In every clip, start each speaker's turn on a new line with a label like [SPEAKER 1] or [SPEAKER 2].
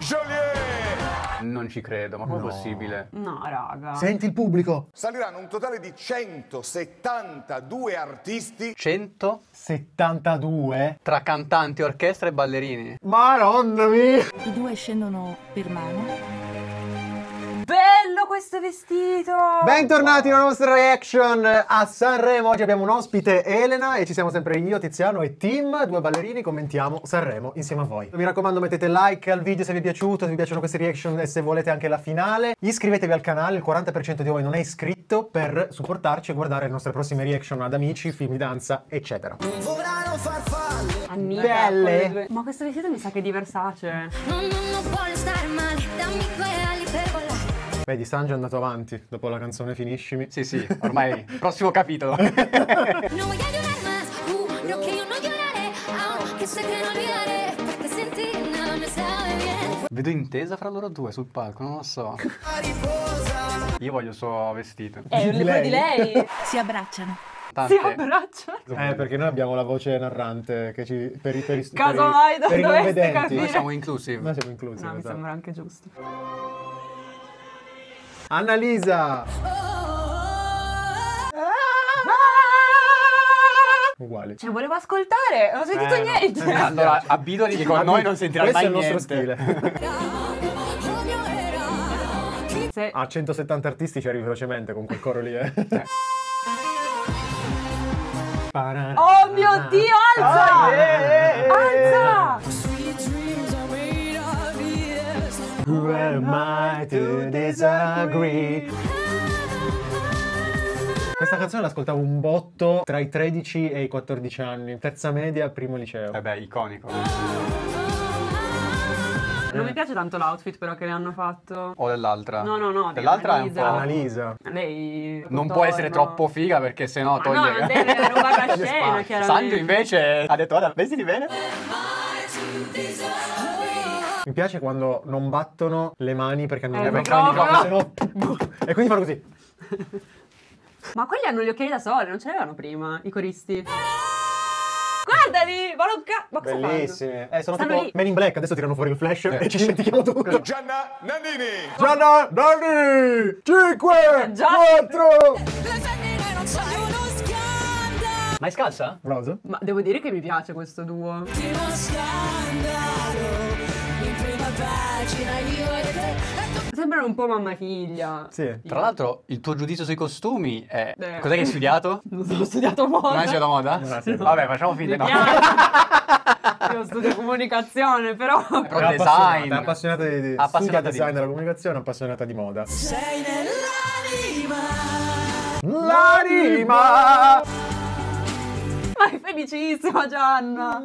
[SPEAKER 1] Joliet!
[SPEAKER 2] Non ci credo, ma com'è possibile?
[SPEAKER 3] No, raga.
[SPEAKER 4] Senti il pubblico.
[SPEAKER 1] Saliranno un totale di 172 artisti.
[SPEAKER 2] 100
[SPEAKER 4] 72.
[SPEAKER 2] tra cantanti, orchestra e ballerini.
[SPEAKER 4] Madonna mia.
[SPEAKER 5] I due scendono per mano.
[SPEAKER 3] Bello questo vestito!
[SPEAKER 4] Bentornati alla nostra reaction a Sanremo. Oggi abbiamo un ospite, Elena, e ci siamo sempre io, Tiziano e Tim, due ballerini. Commentiamo Sanremo insieme a voi. Mi raccomando, mettete like al video se vi è piaciuto, se vi piacciono queste reaction e se volete anche la finale. Iscrivetevi al canale, il 40% di voi non è iscritto, per supportarci e guardare le nostre prossime reaction ad amici, film di danza, eccetera.
[SPEAKER 3] Annica,
[SPEAKER 4] Belle.
[SPEAKER 3] con le due- Ma questo vestito mi sa che è di Versace.
[SPEAKER 6] Non vuole stare male, dammi quelle ali per volare.
[SPEAKER 4] Vedi, Sanji è andato avanti dopo la canzone Finiscimi.
[SPEAKER 2] Sì, sì, ormai prossimo capitolo.
[SPEAKER 6] No voy a llorar más, no que yo no lloraré, que sé que no olvidaré, porque sin ti nada me sabe bien.
[SPEAKER 2] Vedo intesa fra loro due sul palco, non lo so. Io voglio il suo vestito.
[SPEAKER 3] Quello di lei.
[SPEAKER 5] Si abbracciano.
[SPEAKER 2] Tante.
[SPEAKER 3] Si abbraccia.
[SPEAKER 4] Perché noi abbiamo la voce narrante che ci, per i
[SPEAKER 3] Casomai
[SPEAKER 4] per i non
[SPEAKER 3] doveste
[SPEAKER 4] vedenti.
[SPEAKER 3] capire.
[SPEAKER 2] Noi siamo inclusive.
[SPEAKER 4] Noi siamo inclusi.
[SPEAKER 3] No, mi
[SPEAKER 4] esatto.
[SPEAKER 3] sembra anche giusto.
[SPEAKER 4] Annalisa. Uguali.
[SPEAKER 3] Cioè, volevo ascoltare, non ho sentito
[SPEAKER 4] no.
[SPEAKER 3] niente.
[SPEAKER 2] Allora, abituati che con noi non sentirai
[SPEAKER 4] Questo
[SPEAKER 2] mai
[SPEAKER 4] è il
[SPEAKER 2] niente.
[SPEAKER 4] nostro stile.
[SPEAKER 3] Se-
[SPEAKER 4] A 170 artisti ci arrivi velocemente con quel coro lì,
[SPEAKER 3] Oh mio Dio, alza! Alza!
[SPEAKER 4] Who am I to disagree? Questa canzone l'ascoltavo un botto tra i 13 e i 14 anni. Terza media, primo liceo.
[SPEAKER 2] Vabbè, iconico.
[SPEAKER 3] Non mi piace tanto l'outfit però che le hanno fatto.
[SPEAKER 2] O dell'altra?
[SPEAKER 3] No,
[SPEAKER 2] Dell'altra è un po'...
[SPEAKER 4] Annalisa.
[SPEAKER 3] Lei
[SPEAKER 2] Non può essere troppo figa perché sennò
[SPEAKER 3] Ma
[SPEAKER 2] toglie...
[SPEAKER 3] no, non deve rubare la
[SPEAKER 4] Toglie
[SPEAKER 3] scena,
[SPEAKER 4] spazio.
[SPEAKER 3] chiaramente.
[SPEAKER 2] Sanjo invece ha detto, guarda, vestiti bene?
[SPEAKER 4] Mi piace quando non battono le mani perché hanno il
[SPEAKER 2] perché
[SPEAKER 4] microfono,
[SPEAKER 3] hanno il
[SPEAKER 4] sennò- e quindi fanno così.
[SPEAKER 3] Ma quelli hanno gli occhiali da sole, non ce l'avevano prima, i coristi. Guardali! Ma cosa
[SPEAKER 4] Bellissimi. Sono
[SPEAKER 3] Stanno
[SPEAKER 4] tipo
[SPEAKER 3] lì.
[SPEAKER 4] Men in Black, adesso tirano fuori il flash e ci dimentichiamo tutto.
[SPEAKER 1] Gianna Nannini!
[SPEAKER 4] Gianna, Dani, 5,
[SPEAKER 3] Già.
[SPEAKER 4] 4.
[SPEAKER 2] Ma è scalza?
[SPEAKER 4] Rosa?
[SPEAKER 3] Ma devo dire che mi piace questo duo. Sembrano un po' mamma figlia.
[SPEAKER 4] Sì.
[SPEAKER 2] Tra l'altro, il tuo giudizio sui costumi è...
[SPEAKER 3] Beh.
[SPEAKER 2] Cos'è che hai studiato?
[SPEAKER 3] Non ho studiato moda.
[SPEAKER 2] Non hai studiato moda?
[SPEAKER 4] Grazie.
[SPEAKER 2] Vabbè, facciamo finta.
[SPEAKER 3] Mi
[SPEAKER 2] No.
[SPEAKER 3] piace. Io studio comunicazione, però.
[SPEAKER 2] Però design.
[SPEAKER 4] È appassionata di studia
[SPEAKER 2] Appassionata
[SPEAKER 4] design
[SPEAKER 2] di-
[SPEAKER 4] della comunicazione, appassionata di moda.
[SPEAKER 6] Sei nell'anima.
[SPEAKER 4] L'anima!
[SPEAKER 3] Ma è felicissima Gianna.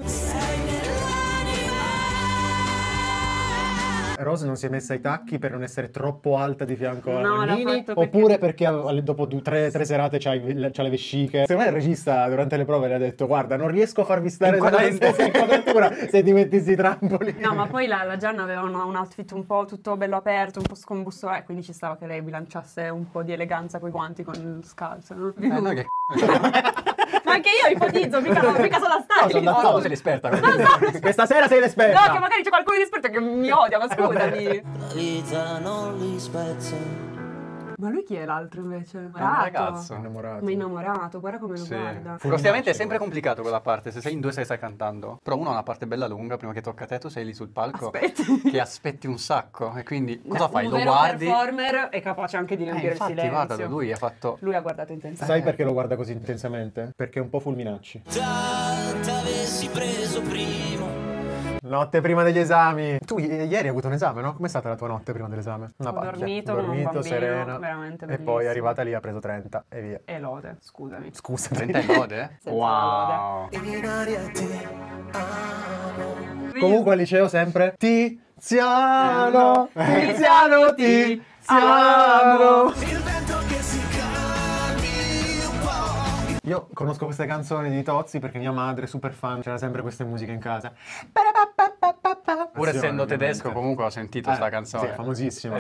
[SPEAKER 4] Rose non si è messa i tacchi per non essere troppo alta di fianco
[SPEAKER 3] No,
[SPEAKER 4] a
[SPEAKER 3] l'ha
[SPEAKER 4] Nini,
[SPEAKER 3] fatto perché-
[SPEAKER 4] oppure perché dopo tre serate c'ha le vesciche. Secondo me il regista durante le prove le ha detto: guarda, non riesco a farvi stare nella
[SPEAKER 2] Inquadraente.
[SPEAKER 4] stessa inquadratura se ti metti sti trampoli.
[SPEAKER 3] No, ma poi la Gianna aveva un outfit un po' tutto bello aperto, un po' scombusto, quindi ci stava che lei bilanciasse un po' di eleganza coi guanti con il scalzo, no?
[SPEAKER 2] No, che
[SPEAKER 3] Ma anche io ipotizzo, mica sono la style.
[SPEAKER 4] No,
[SPEAKER 2] tu sei l'esperta.
[SPEAKER 4] Questa sera sei l'esperta.
[SPEAKER 3] No, che magari c'è qualcuno di esperto che mi odia, ma scusami.
[SPEAKER 7] La vita non li spezza.
[SPEAKER 3] Ma lui chi è l'altro invece?
[SPEAKER 2] È un ragazzo.
[SPEAKER 4] Innamorato.
[SPEAKER 3] Ma innamorato, guarda come lo
[SPEAKER 2] Sì.
[SPEAKER 3] guarda.
[SPEAKER 2] Prossimamente è sempre complicato quella parte. Se sei in due stai cantando. Però uno ha una parte bella lunga, prima che tocca a te, tu sei lì sul palco.
[SPEAKER 3] Aspetti.
[SPEAKER 2] Che aspetti un sacco. E quindi cosa fai?
[SPEAKER 3] Un
[SPEAKER 2] Lo
[SPEAKER 3] vero
[SPEAKER 2] guardi?
[SPEAKER 3] performer è capace anche di riempire il
[SPEAKER 2] Infatti,
[SPEAKER 3] silenzio.
[SPEAKER 2] guardalo, lui ha fatto...
[SPEAKER 3] Lui ha guardato intensamente.
[SPEAKER 4] Sai perché lo guarda così intensamente? Perché è un po' fulminacci.
[SPEAKER 7] Già t'avessi preso prima.
[SPEAKER 4] Notte prima degli esami. Tu ieri hai avuto un esame, no? Com'è stata la tua notte prima dell'esame? Una
[SPEAKER 3] Ho
[SPEAKER 4] pacchia.
[SPEAKER 3] dormito come un bambino,
[SPEAKER 4] serena.
[SPEAKER 3] veramente
[SPEAKER 4] E
[SPEAKER 3] bellissimo.
[SPEAKER 4] poi è arrivata lì, ha preso 30 e via.
[SPEAKER 3] E lode, scusami.
[SPEAKER 4] Scusa.
[SPEAKER 2] 30 in lode?
[SPEAKER 3] Senza la
[SPEAKER 2] Wow.
[SPEAKER 7] In aria ti amo.
[SPEAKER 4] Comunque al liceo sempre Tiziano, Tiziano, Tiziano.
[SPEAKER 7] Il vento che si cambi un po'.
[SPEAKER 4] Io conosco queste canzoni di Tozzi perché mia madre, super fan, c'era sempre queste musiche in casa.
[SPEAKER 2] Pur essendo tedesco comunque ho sentito sta canzone.
[SPEAKER 4] Sì, è famosissima.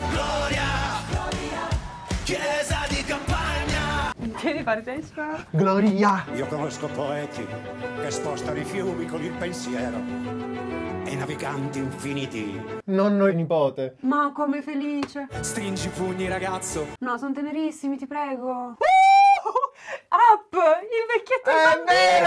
[SPEAKER 7] Chiesa di campagna.
[SPEAKER 3] Tieni partecipa.
[SPEAKER 4] Gloria.
[SPEAKER 8] Io conosco poeti che spostano i fiumi con il pensiero e
[SPEAKER 7] ai naviganti infiniti.
[SPEAKER 4] Nonno e nipote.
[SPEAKER 3] Ma come felice.
[SPEAKER 7] Stringi i pugni, ragazzo.
[SPEAKER 3] No, sono tenerissimi, ti prego. Up! Il vecchietto
[SPEAKER 4] È vero!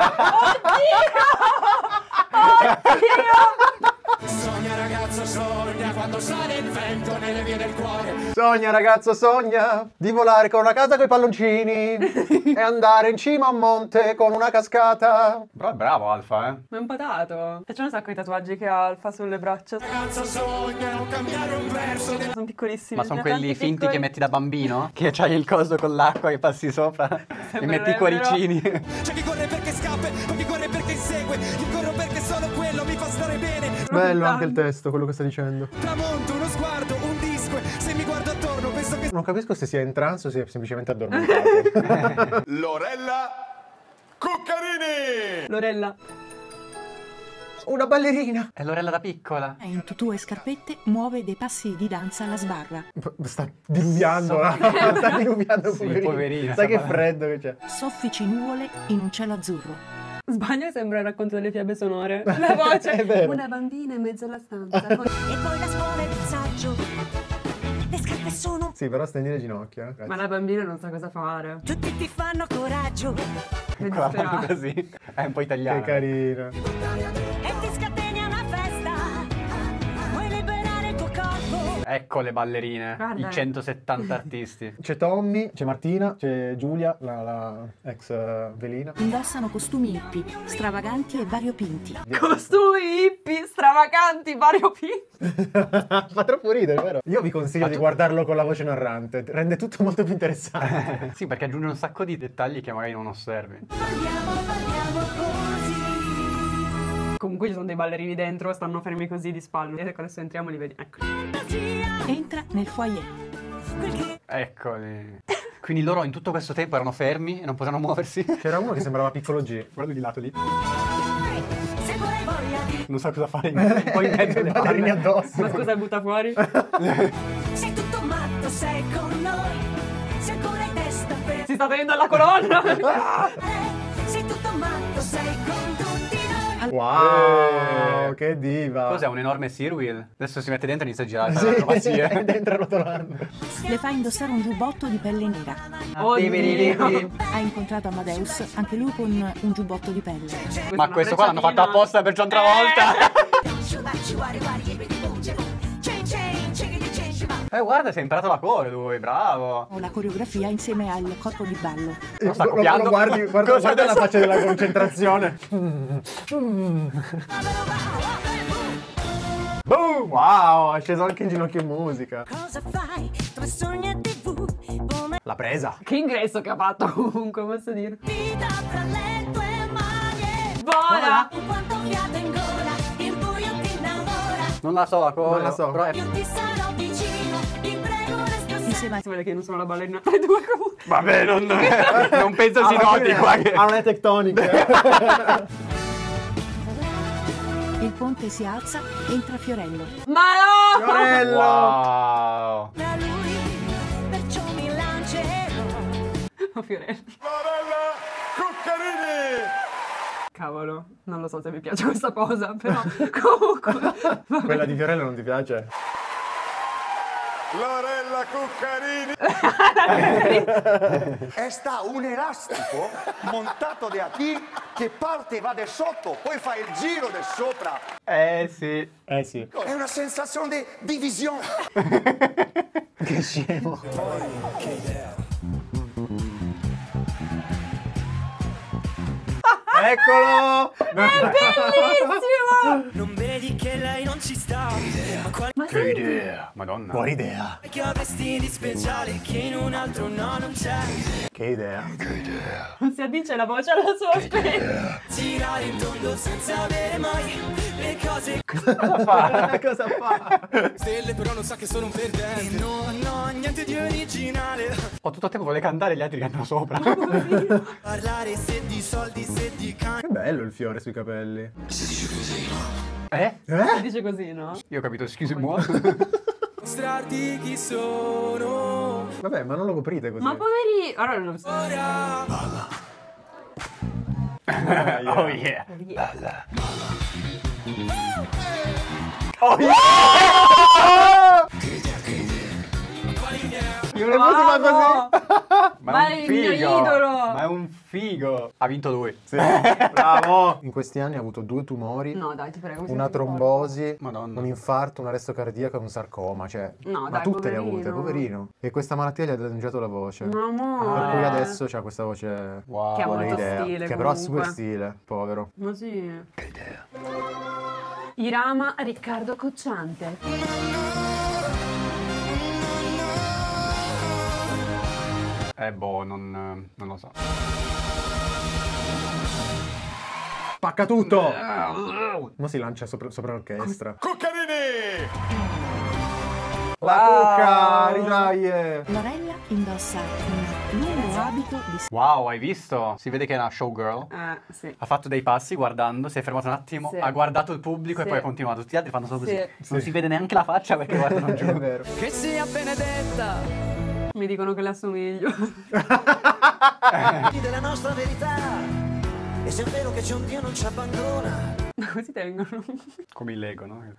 [SPEAKER 7] Sogna, ragazzo, sogna quando sale il vento nelle vie del cuore.
[SPEAKER 4] Sogna, ragazzo, sogna di volare con una casa coi palloncini e andare in cima a un monte con una cascata.
[SPEAKER 2] Però è bravo Alfa,
[SPEAKER 3] Ma è un patato. Faccio un sacco di tatuaggi che ha Alfa sulle braccia.
[SPEAKER 7] Ragazzo, sogna non cambiare un verso.
[SPEAKER 3] Sono piccolissimi.
[SPEAKER 2] Ma sono
[SPEAKER 3] ne ho
[SPEAKER 2] quelli
[SPEAKER 3] tanti
[SPEAKER 2] finti
[SPEAKER 3] piccoli.
[SPEAKER 2] che metti da bambino? Che c'hai il coso con l'acqua che passi sopra e metti i cuoricini.
[SPEAKER 7] C'è chi corre perché scappa, o chi corre perché insegue. Io corro perché solo quello mi fa stare bene.
[SPEAKER 4] Bello anche il testo, quello che sta dicendo.
[SPEAKER 7] Tramonto, uno sguardo, un disco. Se mi guardo attorno penso che
[SPEAKER 4] Non capisco se sia in trance o sia semplicemente addormentato.
[SPEAKER 1] Lorella Cuccarini!
[SPEAKER 3] Lorella.
[SPEAKER 4] Una ballerina.
[SPEAKER 2] È Lorella da piccola.
[SPEAKER 5] In tutù e scarpette muove dei passi di danza alla sbarra.
[SPEAKER 4] Sta diluviando, sta diluviando,
[SPEAKER 2] Sì,
[SPEAKER 4] poverina.
[SPEAKER 2] poverina,
[SPEAKER 4] Sai che
[SPEAKER 2] sta-
[SPEAKER 4] freddo che c'è.
[SPEAKER 5] Soffici nuvole in un cielo azzurro.
[SPEAKER 3] Sbaglio, sembra il racconto delle fiabe sonore. La voce.
[SPEAKER 4] È vero.
[SPEAKER 3] Una bambina in mezzo alla stanza.
[SPEAKER 6] E poi la scuola e il saggio. Le scarpe sono.
[SPEAKER 4] Sì, però stendi le ginocchia.
[SPEAKER 3] Ma la bambina non sa cosa fare.
[SPEAKER 6] Tutti ti fanno coraggio.
[SPEAKER 3] È
[SPEAKER 2] Con la mano
[SPEAKER 3] disperata.
[SPEAKER 2] così. È un po' italiana.
[SPEAKER 4] Che carina.
[SPEAKER 6] E ti scateni a una festa. Vuoi liberare il tuo corpo.
[SPEAKER 2] Ecco le ballerine,
[SPEAKER 3] Guarda.
[SPEAKER 2] i 170 artisti.
[SPEAKER 4] C'è Tommy, c'è Martina, c'è Giulia, la ex velina.
[SPEAKER 5] Indossano costumi hippie, stravaganti e variopinti.
[SPEAKER 3] Costumi hippie, stravaganti, variopinti.
[SPEAKER 4] Fa troppo ridere, vero? Io vi consiglio di guardarlo con la voce narrante, rende tutto molto più interessante.
[SPEAKER 2] Sì, perché aggiunge un sacco di dettagli che magari non osservi.
[SPEAKER 6] Parliamo così.
[SPEAKER 3] Comunque ci sono dei ballerini dentro, stanno fermi così di spalle. E adesso entriamo e li vedi. Ecco.
[SPEAKER 5] Entra nel foyer.
[SPEAKER 2] Eccoli. Quindi loro in tutto questo tempo erano fermi e non potevano muoversi.
[SPEAKER 4] C'era uno che sembrava piccolo G.
[SPEAKER 2] Guarda di lato lì.
[SPEAKER 6] Se vorrei voglia di.
[SPEAKER 2] Non so cosa fare, un po' in mezzo alle
[SPEAKER 4] ballerini
[SPEAKER 2] palle.
[SPEAKER 4] addosso.
[SPEAKER 3] Ma scusa, butta fuori.
[SPEAKER 6] Sei tutto matto, sei con noi. Sei ancora in testa per.
[SPEAKER 3] Si sta tenendo alla colonna.
[SPEAKER 6] Sei tutto matto, sei con tutti noi.
[SPEAKER 4] Wow, che diva.
[SPEAKER 2] Cos'è, un enorme Searwheel? Adesso si mette dentro e inizia a girare
[SPEAKER 4] Sì,
[SPEAKER 2] per l'acrobazie.
[SPEAKER 4] è dentro rotolando.
[SPEAKER 5] Le fa indossare un giubbotto di pelle nera.
[SPEAKER 3] Oddio.
[SPEAKER 5] Ha incontrato Amadeus, anche lui con un giubbotto di pelle.
[SPEAKER 2] Ma questo qua l'hanno fatto apposta per John Travolta. Guarda, sei imparato la core lui, bravo.
[SPEAKER 5] La coreografia insieme al corpo di ballo.
[SPEAKER 2] Lo sta copiando.
[SPEAKER 4] Lo guardi, guarda
[SPEAKER 2] Cosa
[SPEAKER 4] la
[SPEAKER 2] adesso?
[SPEAKER 4] faccia della concentrazione. Boom! Wow, è sceso anche in ginocchio in musica.
[SPEAKER 6] Cosa fai? Dove sogni a TV? Come
[SPEAKER 4] L'ha presa.
[SPEAKER 3] Che ingresso che ha fatto comunque, posso dire.
[SPEAKER 6] vita fra le tue mani.
[SPEAKER 3] Vola.
[SPEAKER 6] In quanto fiato in gola, il buio ti innamora.
[SPEAKER 2] Non la so la core.
[SPEAKER 4] Non la so.
[SPEAKER 2] Però è...
[SPEAKER 6] Io ti sarò vicino, ti prego resta
[SPEAKER 5] Insieme
[SPEAKER 3] Si vede che non sono la ballerina tra i due comunque.
[SPEAKER 2] Vabbè, non penso si noti qua che...
[SPEAKER 4] Ah, non è tectonica.
[SPEAKER 5] il ponte si alza, entra Fiorello.
[SPEAKER 3] Ma no!
[SPEAKER 4] Fiorello!
[SPEAKER 2] Wow.
[SPEAKER 6] da lui, perciò mi lancerò.
[SPEAKER 3] Oh, Fiorello.
[SPEAKER 1] Lorella Cuccarini!
[SPEAKER 3] Cavolo, non lo so se mi piace questa posa, però comunque. vabbè.
[SPEAKER 4] Quella di Fiorello non ti piace?
[SPEAKER 1] Lorella Cuccarini!
[SPEAKER 8] Sta un elastico montato da qui che parte e va da sotto, poi fa il giro da sopra.
[SPEAKER 2] Sì.
[SPEAKER 4] Eh sì.
[SPEAKER 8] È una sensazione di visione.
[SPEAKER 4] Che scemo. Eccolo!
[SPEAKER 3] Bellissimo!
[SPEAKER 7] Non vedi che lei non ci sta. Ma quale
[SPEAKER 2] Che idea. Madonna.
[SPEAKER 4] Buona idea.
[SPEAKER 7] che avresti di speciale che in un altro no non c'è.
[SPEAKER 4] Che idea.
[SPEAKER 3] Non si addice la voce alla sua spesa.
[SPEAKER 7] Girare in tondo senza avere mai le cose.
[SPEAKER 2] Cosa fa?
[SPEAKER 4] Cosa fa?
[SPEAKER 7] Stelle però non sa che sono un perdente. E no, niente di originale.
[SPEAKER 2] Ho tutto il tempo vuole cantare e gli altri cantano sopra.
[SPEAKER 7] Parlare se di soldi, se di can.
[SPEAKER 4] Che bello il fiore sui capelli.
[SPEAKER 2] Eh?
[SPEAKER 3] Si dice così, no?
[SPEAKER 2] Io ho capito, excuse-moi.
[SPEAKER 7] Mostrarti chi sono.
[SPEAKER 4] Vabbè, ma non lo coprite così.
[SPEAKER 3] Ma poveri. Allora non so.
[SPEAKER 7] Ora.
[SPEAKER 2] Oh yeah.
[SPEAKER 3] Yeah.
[SPEAKER 2] Bella.
[SPEAKER 4] Oh yeah!
[SPEAKER 2] Io
[SPEAKER 4] E poi si fa così.
[SPEAKER 2] Ma è un
[SPEAKER 3] il mio
[SPEAKER 2] figo!
[SPEAKER 3] idolo!
[SPEAKER 2] Ma è un figo! Ha vinto lui.
[SPEAKER 4] Sì, bravo! In questi anni ha avuto 2 tumori,
[SPEAKER 3] No, dai, ti prego.
[SPEAKER 4] una trombosi,
[SPEAKER 2] Madonna.
[SPEAKER 4] un infarto, un arresto cardiaco e un sarcoma. Cioè,
[SPEAKER 3] No,
[SPEAKER 4] ma
[SPEAKER 3] dai,
[SPEAKER 4] tutte le ha
[SPEAKER 3] poverino.
[SPEAKER 4] avute, poverino. E questa malattia gli ha danneggiato la voce.
[SPEAKER 3] Ma amore.
[SPEAKER 4] Per cui adesso c'ha questa voce
[SPEAKER 2] Wow.
[SPEAKER 3] Che ha
[SPEAKER 4] buona
[SPEAKER 3] molto
[SPEAKER 4] idea.
[SPEAKER 3] stile,
[SPEAKER 4] Che però ha
[SPEAKER 3] comunque.
[SPEAKER 4] super stile, povero.
[SPEAKER 3] Ma sì. Che idea. Irama Riccardo Cocciante.
[SPEAKER 2] Boh, non lo so.
[SPEAKER 4] Spacca tutto! Ma si lancia sopra l'orchestra.
[SPEAKER 1] Cuccarini!
[SPEAKER 4] La cucca! Ridaglie!
[SPEAKER 5] Lorella indossa un lungo abito di
[SPEAKER 2] Wow, hai visto? Si vede che è una showgirl.
[SPEAKER 3] Sì.
[SPEAKER 2] Ha fatto dei passi guardando, si è fermato un attimo,
[SPEAKER 3] Sì.
[SPEAKER 2] ha guardato il pubblico e
[SPEAKER 3] Sì.
[SPEAKER 2] poi ha continuato. Tutti gli altri fanno solo così.
[SPEAKER 3] Sì.
[SPEAKER 2] Non si vede neanche la faccia perché guardano giù.
[SPEAKER 4] È vero.
[SPEAKER 7] Che sia benedetta.
[SPEAKER 3] Mi dicono che le assomiglio.
[SPEAKER 9] della nostra verità. E se è vero che c'è un Dio non ci abbandona.
[SPEAKER 3] Ma così tengono.
[SPEAKER 2] Come il Lego, no?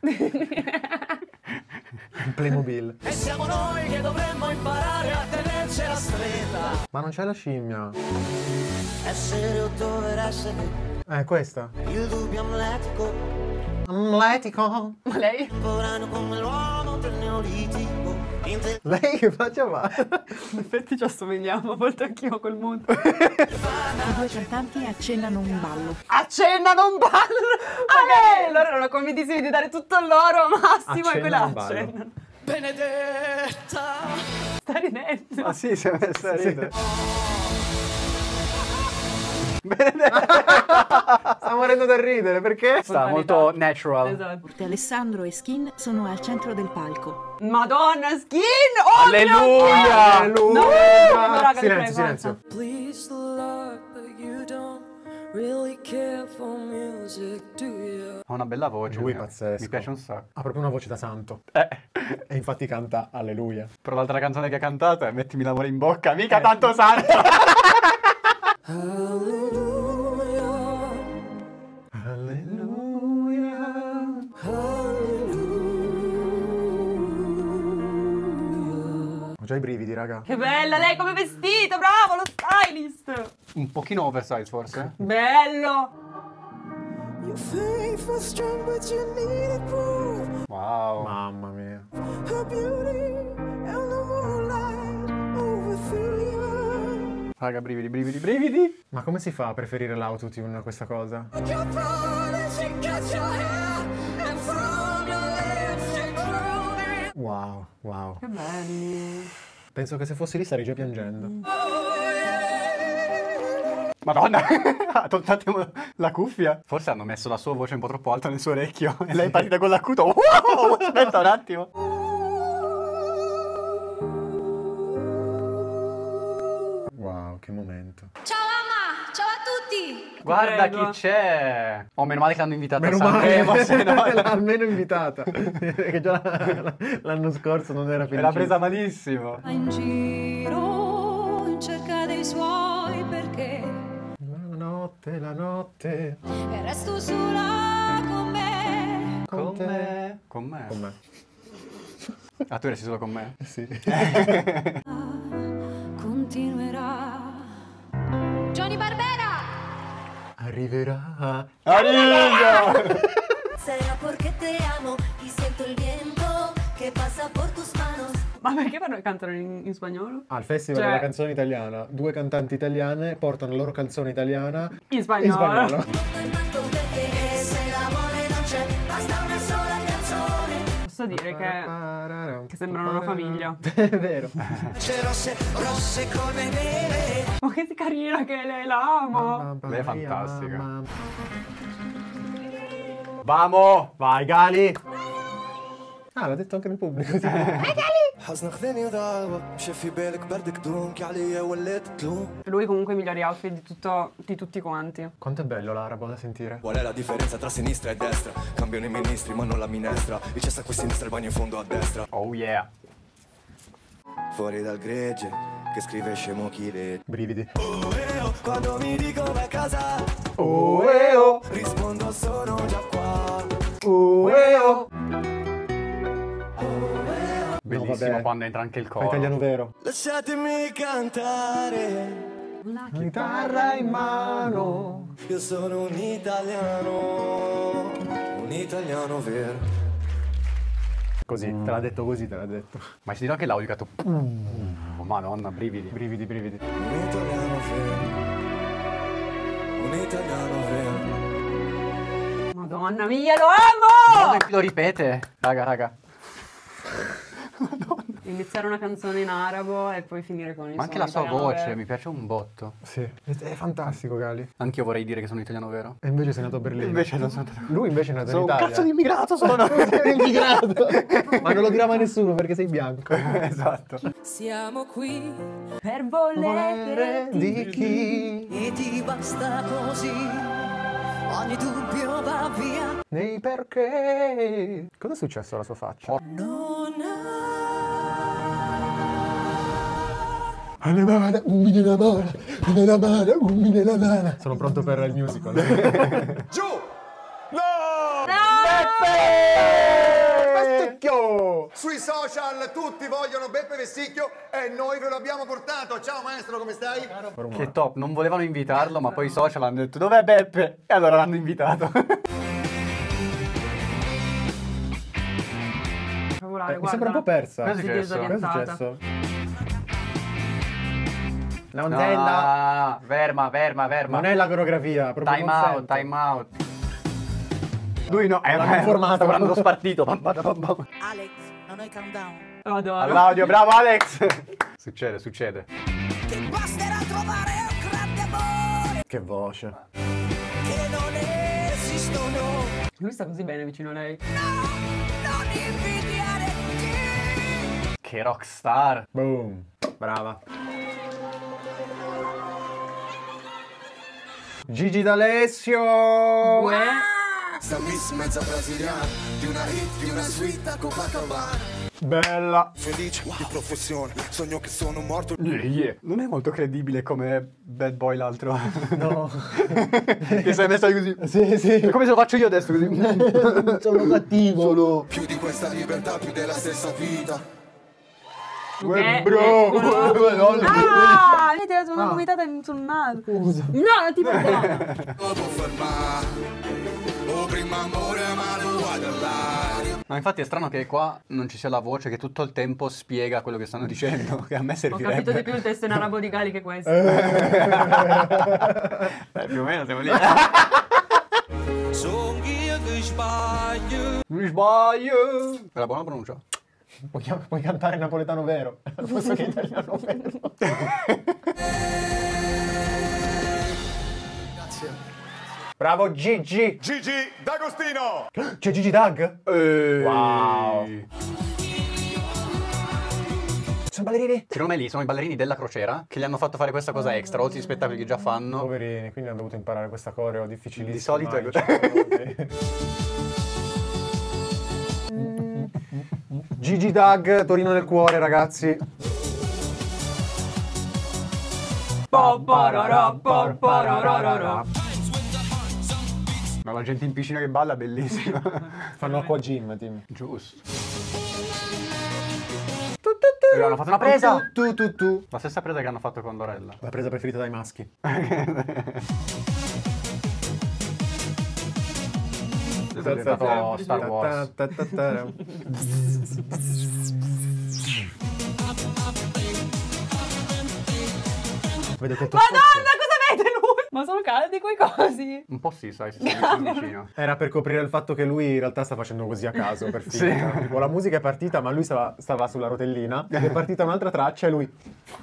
[SPEAKER 4] Playmobil.
[SPEAKER 9] E siamo noi che dovremmo imparare a tenercela stretta.
[SPEAKER 4] Ma non c'è la scimmia.
[SPEAKER 9] Essere o dover essere.
[SPEAKER 4] Questa.
[SPEAKER 9] Il dubbio amletico.
[SPEAKER 4] Amletico.
[SPEAKER 3] Ma lei?
[SPEAKER 9] Temporaneo come l'uomo del neolitico.
[SPEAKER 4] Lei che faccia fa?
[SPEAKER 3] In effetti ci assomigliamo, a volte anch'io a quel mondo.
[SPEAKER 5] I due cantanti accennano un ballo.
[SPEAKER 3] Accennano un ballo! Ok, loro erano convintissimi di dare tutto il loro massimo e quella
[SPEAKER 4] Accennano un ballo.
[SPEAKER 3] accennano.
[SPEAKER 9] Benedetta.
[SPEAKER 3] Sta ridendo.
[SPEAKER 2] Ah sì, si è messa a ridere.
[SPEAKER 4] Sta morendo da ridere, perché?
[SPEAKER 2] Sta molto natural.
[SPEAKER 3] Esatto.
[SPEAKER 5] Alessandro e Skin sono al centro del palco.
[SPEAKER 3] Madonna, Skin! Oh mio
[SPEAKER 2] Alleluia!
[SPEAKER 3] Dio! No, raga, vi
[SPEAKER 4] Silenzio,
[SPEAKER 3] prego,
[SPEAKER 4] silenzio.
[SPEAKER 7] Please the Lord, but you don't really care for music, do you?
[SPEAKER 2] Ha una bella voce.
[SPEAKER 4] Lui è
[SPEAKER 2] mio.
[SPEAKER 4] pazzesco.
[SPEAKER 2] Mi piace un sacco.
[SPEAKER 4] Ha proprio una voce da santo. E infatti canta Alleluia.
[SPEAKER 2] Però l'altra canzone che ha cantato è Mettimi l'amore in bocca, mica tanto santo.
[SPEAKER 4] Ho già i brividi, raga.
[SPEAKER 3] Che bella lei come vestita, bravo, lo stylist!
[SPEAKER 2] Un pochino oversize forse.
[SPEAKER 3] Bello!
[SPEAKER 7] Your faith was strong, but you needed proof.
[SPEAKER 2] Wow.
[SPEAKER 4] Mamma mia.
[SPEAKER 7] Her beauty and the moonlight overthrew you.
[SPEAKER 2] Raga, brividi, brividi, brividi.
[SPEAKER 4] Ma come si fa a preferire l'autotune a questa cosa?
[SPEAKER 7] Your throat and she cut your hair, and from your lips she drew it.
[SPEAKER 4] Wow, wow.
[SPEAKER 3] Che belli!
[SPEAKER 4] Penso che se fossi lì starei già piangendo.
[SPEAKER 2] Madonna, ha tolto la cuffia. Forse hanno messo la sua voce un po' troppo alta nel suo orecchio. E lei è partita con l'acuto. Wow, aspetta un attimo.
[SPEAKER 4] Wow, che momento.
[SPEAKER 6] Ciao mamma, ciao a tutti.
[SPEAKER 2] Guarda
[SPEAKER 3] Prego.
[SPEAKER 2] chi c'è. Oh, meno male che l'hanno invitata
[SPEAKER 4] Meno
[SPEAKER 2] a
[SPEAKER 4] male,
[SPEAKER 2] Sanremo, se no
[SPEAKER 4] l'ha almeno invitata. Che già l'anno scorso non era felice.
[SPEAKER 2] l'ha presa malissimo.
[SPEAKER 6] Va in giro in cerca dei suoi perché
[SPEAKER 4] La notte.
[SPEAKER 6] e resto sola con me.
[SPEAKER 4] Con te.
[SPEAKER 2] Con me.
[SPEAKER 4] Con me.
[SPEAKER 2] Ah, tu resti solo con me?
[SPEAKER 4] Sì.
[SPEAKER 6] Continuerà. Johnny Barbera.
[SPEAKER 4] Arriverà.
[SPEAKER 2] Arriva!
[SPEAKER 6] Será porque te amo y siento el viento que pasa por tus manos.
[SPEAKER 3] Ma perché cantano in spagnolo?
[SPEAKER 4] Al Festival
[SPEAKER 3] Cioè-
[SPEAKER 4] della canzone italiana, 2 cantanti italiane portano la loro canzone italiana
[SPEAKER 3] In spagnolo.
[SPEAKER 4] in spagnolo.
[SPEAKER 6] Perché se l'amore non c'è, basta una sola canzone.
[SPEAKER 3] Posso dire che sembrano una famiglia.
[SPEAKER 4] È vero.
[SPEAKER 9] Rosse, rosse come neve.
[SPEAKER 3] Ma che carina che è lei, la amo.
[SPEAKER 2] Lei è fantastica.
[SPEAKER 4] Mamma.
[SPEAKER 2] Vamo!
[SPEAKER 4] Vai Gali! Ah, l'ha detto anche nel pubblico.
[SPEAKER 7] حزن خذني وضاع الوقت مشى في بالك بردك درومك عليا ولات تلوم.
[SPEAKER 3] Lui comunque i migliori outfit di tutti quanti.
[SPEAKER 4] Quanto è bello l'arabo da sentire.
[SPEAKER 10] Qual è la differenza tra sinistra e destra? Cambiano i ministri ma non la minestra. Il cesso a qui a sinistra, il bagno in fondo a destra.
[SPEAKER 2] Oh yeah.
[SPEAKER 10] Fuori dal gregge che scrive scemo chi legge.
[SPEAKER 4] Brividi.
[SPEAKER 10] Quando mi dicono a casa
[SPEAKER 4] Oh, oh.
[SPEAKER 10] rispondo sono già qua.
[SPEAKER 2] Bellissimo
[SPEAKER 4] vabbè.
[SPEAKER 2] quando entra anche il
[SPEAKER 4] Fa
[SPEAKER 2] coro.
[SPEAKER 4] italiano vero.
[SPEAKER 10] Lasciatemi cantare.
[SPEAKER 4] La chitarra in mano.
[SPEAKER 10] Io sono un italiano vero.
[SPEAKER 4] Così, te l'ha detto così, te l'ha detto.
[SPEAKER 2] Ma ci dirò che l'audio che ha fatto... Madonna, brividi.
[SPEAKER 4] Brividi, brividi.
[SPEAKER 10] Un italiano vero. Un italiano vero.
[SPEAKER 3] Madonna mia, lo amo!
[SPEAKER 2] Lo ripete. Raga.
[SPEAKER 3] Iniziare una canzone in arabo e poi finire con il
[SPEAKER 2] Ma anche
[SPEAKER 3] suono
[SPEAKER 2] la sua
[SPEAKER 3] italiano
[SPEAKER 2] voce
[SPEAKER 3] vero.
[SPEAKER 2] mi piace un botto.
[SPEAKER 4] Sì, è fantastico, Gali.
[SPEAKER 2] Anch'io vorrei dire che sono italiano vero.
[SPEAKER 4] E invece sei nato a Berlino.
[SPEAKER 2] Invece non sono...
[SPEAKER 4] Lui invece è nato
[SPEAKER 2] Sono
[SPEAKER 4] in
[SPEAKER 2] un
[SPEAKER 4] Italia.
[SPEAKER 2] cazzo di immigrato, sono...
[SPEAKER 4] Sei immigrato. Ma non lo dirà mai nessuno perché sei bianco.
[SPEAKER 2] Esatto.
[SPEAKER 6] Siamo qui
[SPEAKER 3] Per volere
[SPEAKER 4] Di chi?
[SPEAKER 9] E ti basta così, ogni dubbio va via.
[SPEAKER 4] Nei perché? Cosa è successo alla sua faccia? Sono pronto per il musical.
[SPEAKER 1] Giù! No!
[SPEAKER 4] Vesticchio!
[SPEAKER 1] Sui social tutti vogliono Beppe Vesticchio e noi ve lo abbiamo portato. Ciao maestro, come stai?
[SPEAKER 2] Che top, non volevano invitarlo, ma poi i social hanno detto dov'è Beppe? E allora l'hanno invitato.
[SPEAKER 3] Favolare,
[SPEAKER 4] Mi sembra un po'
[SPEAKER 3] guarda.
[SPEAKER 4] persa.
[SPEAKER 2] Cosa è
[SPEAKER 3] Così
[SPEAKER 2] successo?
[SPEAKER 4] Cosa è
[SPEAKER 3] disorientata.
[SPEAKER 4] successo? Nonna.
[SPEAKER 2] No, ferma.
[SPEAKER 4] Non è la coreografia, proprio
[SPEAKER 2] Time
[SPEAKER 4] non
[SPEAKER 2] out,
[SPEAKER 4] sento.
[SPEAKER 2] time out. Lui no,
[SPEAKER 4] l'hanno informato.
[SPEAKER 2] sta guardando lo spartito.
[SPEAKER 9] Alex, a noi countdown.
[SPEAKER 3] Madonna.
[SPEAKER 2] All'audio, bravo Alex. Succede.
[SPEAKER 9] Che basterà trovare un grande amore
[SPEAKER 4] Che voce.
[SPEAKER 9] che non esistono.
[SPEAKER 3] Lui sta così bene vicino a lei.
[SPEAKER 9] Non invidiare chi.
[SPEAKER 2] Che rockstar.
[SPEAKER 4] Boom. Brava. Gigi D'Alessio.
[SPEAKER 3] Uè.
[SPEAKER 10] Sta miss mezza brasiliana, di una hit, di una suite a Copacabana.
[SPEAKER 4] Bella.
[SPEAKER 10] Felice di professione, sogno che sono morto.
[SPEAKER 2] Non è molto credibile come Bad Boy l'altro.
[SPEAKER 4] No.
[SPEAKER 2] Che sei messo così.
[SPEAKER 4] Sì.
[SPEAKER 2] Come se lo faccio io adesso così.
[SPEAKER 4] Sono cattivo.
[SPEAKER 10] Più di questa libertà, più della stessa vita.
[SPEAKER 4] Bro.
[SPEAKER 3] Ah, mi hai tirato una gomitata sul naso.
[SPEAKER 4] Scusa.
[SPEAKER 3] No, ti perdono.
[SPEAKER 10] Dopo fermare, o prima amore amato guardare.
[SPEAKER 2] Ma infatti è strano che qua non ci sia la voce che tutto il tempo spiega quello che stanno dicendo, che a me
[SPEAKER 3] Ho capito di
[SPEAKER 2] servirebbe.
[SPEAKER 3] più il testo in arabo di Gali che questo.
[SPEAKER 2] Più o meno siamo lì. Mi sbaglio. È la buona pronuncia.
[SPEAKER 4] Puoi cantare napoletano vero. Posso che italiano vero.
[SPEAKER 10] Grazie.
[SPEAKER 4] Bravo Gigi.
[SPEAKER 1] Gigi D'Agostino!
[SPEAKER 4] C'è Gigi Dag? Wow. Sono ballerini?
[SPEAKER 2] Secondo me lì sono i ballerini della crociera che gli hanno fatto fare questa cosa extra, oltre agli spettacoli che già fanno.
[SPEAKER 4] Poverini, quindi hanno dovuto imparare questa coreo difficilissima.
[SPEAKER 2] Di solito è
[SPEAKER 4] in
[SPEAKER 2] così.
[SPEAKER 4] 100 minuti. Gigi Dag, Torino nel cuore, ragazzi.
[SPEAKER 2] Ma la gente in piscina che balla è bellissima.
[SPEAKER 4] Fanno acqua gym, Tim.
[SPEAKER 2] Giusto. E hanno fatto una presa.
[SPEAKER 4] Tu.
[SPEAKER 2] La stessa presa che hanno fatto con Lorella.
[SPEAKER 4] La presa preferita dai maschi.
[SPEAKER 2] È diventato Star Wars.
[SPEAKER 4] Vedete tutto.
[SPEAKER 3] Madonna, cosa vede lui? Ma sono caldi quei cosi.
[SPEAKER 2] Un po' sì, sai, se sei vicino.
[SPEAKER 4] Era per coprire il fatto che lui in realtà sta facendo così a caso, per finta.
[SPEAKER 2] Sì.
[SPEAKER 4] Tipo, la musica è partita, ma lui stava sulla rotellina. È partita un'altra traccia e lui...